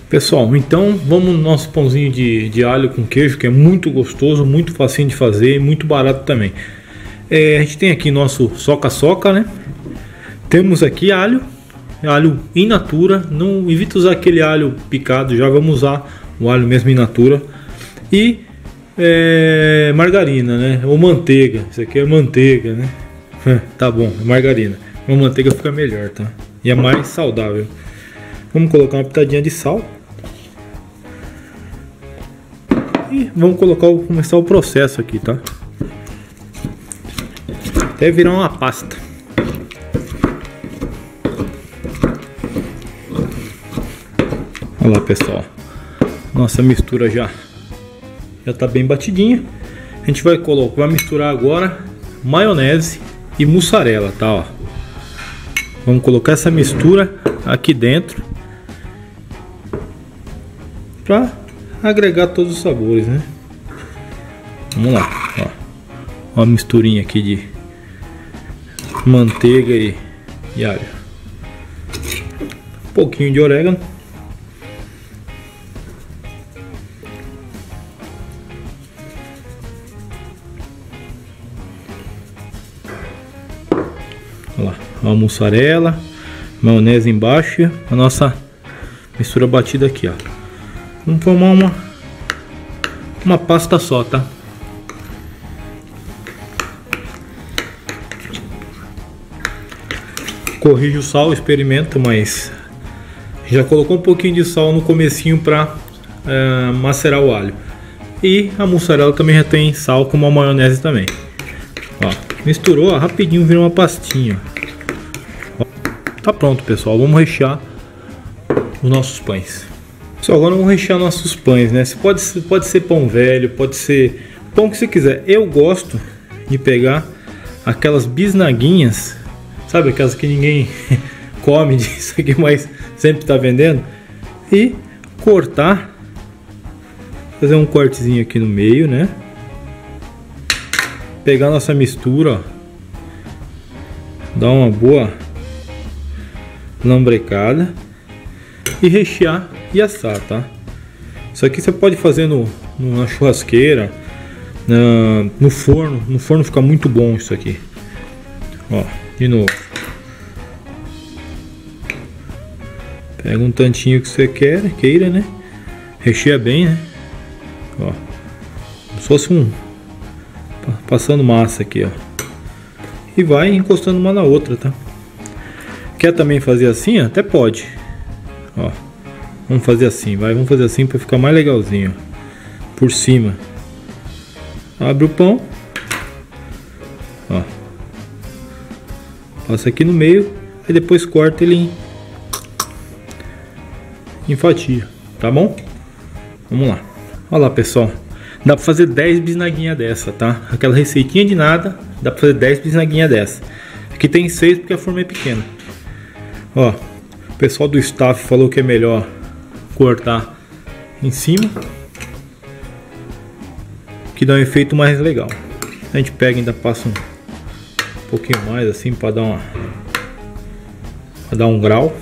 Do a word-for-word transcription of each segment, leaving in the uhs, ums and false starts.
Pessoal, então vamos no nosso pãozinho de, de alho com queijo, que é muito gostoso, muito facinho de fazer e muito barato também. É, a gente tem aqui nosso soca-soca, né? Temos aqui alho, alho in natura, não evita usar aquele alho picado, já vamos usar o alho mesmo in natura. E é, margarina, né? Ou manteiga, isso aqui é manteiga, né? Tá bom, é margarina. Uma manteiga fica melhor, tá? E é mais saudável. Vamos colocar uma pitadinha de sal. E vamos colocar, começar o processo aqui, tá? Até virar uma pasta. Olha lá, pessoal. Nossa mistura já já tá bem batidinha. A gente vai colocar, vai misturar agora maionese e mussarela, tá? Ó. Vamos colocar essa mistura aqui dentro para agregar todos os sabores, né? Vamos lá, ó. Uma misturinha aqui de manteiga e, e alho. Um pouquinho de orégano. Olha lá, a mussarela, maionese embaixo e a nossa mistura batida aqui, ó. Vamos formar uma uma pasta só, tá? Corrige o sal, experimenta, mas já colocou um pouquinho de sal no comecinho para é, macerar o alho. E a mussarela também já tem sal, como a maionese também. Ó, misturou, ó, rapidinho vira uma pastinha. Ó, tá pronto, pessoal. Vamos rechear os nossos pães. Pessoal, agora vamos rechear nossos pães, né? Pode, pode ser pão velho, pode ser pão que você quiser. Eu gosto de pegar aquelas bisnaguinhas, sabe, aquelas que ninguém come disso aqui, mas sempre tá vendendo, e cortar, fazer um cortezinho aqui no meio, né? Pegar nossa mistura, ó, dar uma boa lambrecada e rechear e assar, tá? Isso aqui você pode fazer no, no na churrasqueira, na, no forno. No forno fica muito bom isso aqui. Ó, de novo. Pega um tantinho que você quer, queira, né? Recheia bem, né? Ó, como se fosse um passando massa aqui, ó. E vai encostando uma na outra, tá? Quer também fazer assim? Até pode. Ó, vamos fazer assim, vai, vamos fazer assim para ficar mais legalzinho, ó. Por cima. Abre o pão. Ó. Passa aqui no meio e depois corta ele em, em fatia, tá bom? Vamos lá. Olha lá, pessoal. Dá para fazer dez bisnaguinhas dessa, tá? Aquela receitinha de nada, dá para fazer dez bisnaguinhas dessa. Aqui tem seis porque a forma é pequena. Ó, o pessoal do staff falou que é melhor cortar em cima, que dá um efeito mais legal. A gente pega e ainda passa um pouquinho mais assim para dar uma para dar um grau.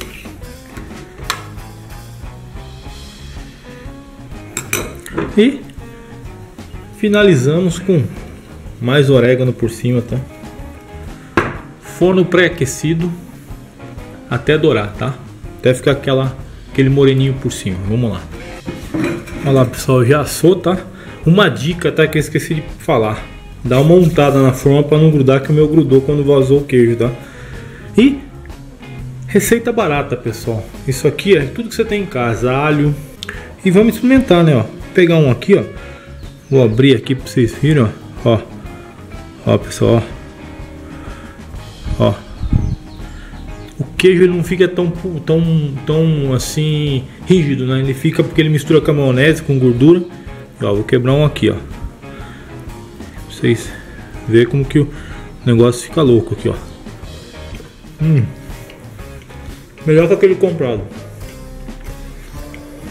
E finalizamos com mais orégano por cima, tá? Forno pré-aquecido até dourar, tá? Até ficar aquela, aquele moreninho por cima. Vamos lá. Olha lá, pessoal, já assou, tá? Uma dica, tá? Que eu esqueci de falar. Dá uma untada na forma para não grudar, que o meu grudou quando vazou o queijo, tá? E receita barata, pessoal. Isso aqui é tudo que você tem em casa. Alho. E vamos experimentar, né? Ó. Pegar um aqui, ó. Vou abrir aqui para vocês verem, ó. Ó, ó, pessoal, ó. Ó. O queijo ele não fica tão, tão, tão assim rígido, né? Ele fica porque ele mistura com a maionese, com gordura. Ó, vou quebrar um aqui, ó. Pra vocês verem como que o negócio fica louco aqui, ó. Hum. Melhor que aquele comprado.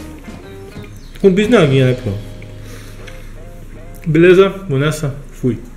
Com bisnaguinha, né, pessoal? Beleza? Vou nessa. Fui.